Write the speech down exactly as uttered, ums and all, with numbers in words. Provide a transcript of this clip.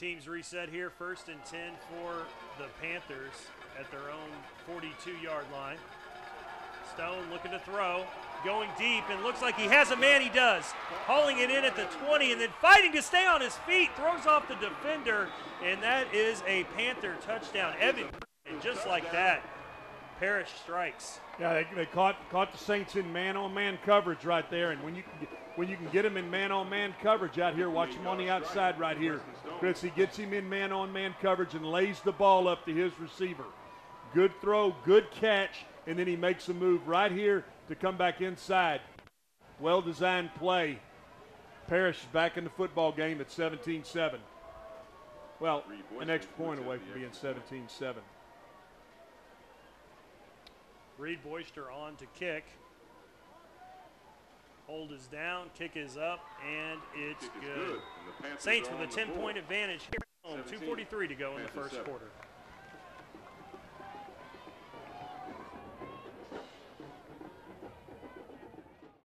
Teams reset here, first and ten for the Panthers at their own forty-two-yard line. Stone looking to throw, going deep, and looks like he has a man. He does. Hauling it in at the twenty, and then fighting to stay on his feet, throws off the defender, and that is a Panther touchdown. Evan, and just like that, Parish strikes. Yeah, they, they caught caught the Saints in man-on-man coverage right there, and when you can get, when you can get him in man-on-man coverage out here, watch him on the outside right here. Chris, he gets him in man-on-man coverage and lays the ball up to his receiver. Good throw, good catch, and then he makes a move right here to come back inside. Well-designed play. Parish is back in the football game at seventeen seven. Well, an extra point away from being seventeen seven. Reed Boyster on to kick. Hold is down, kick is up, and it's good. Saints with a ten-point advantage here at home. two forty-three to go in the first quarter.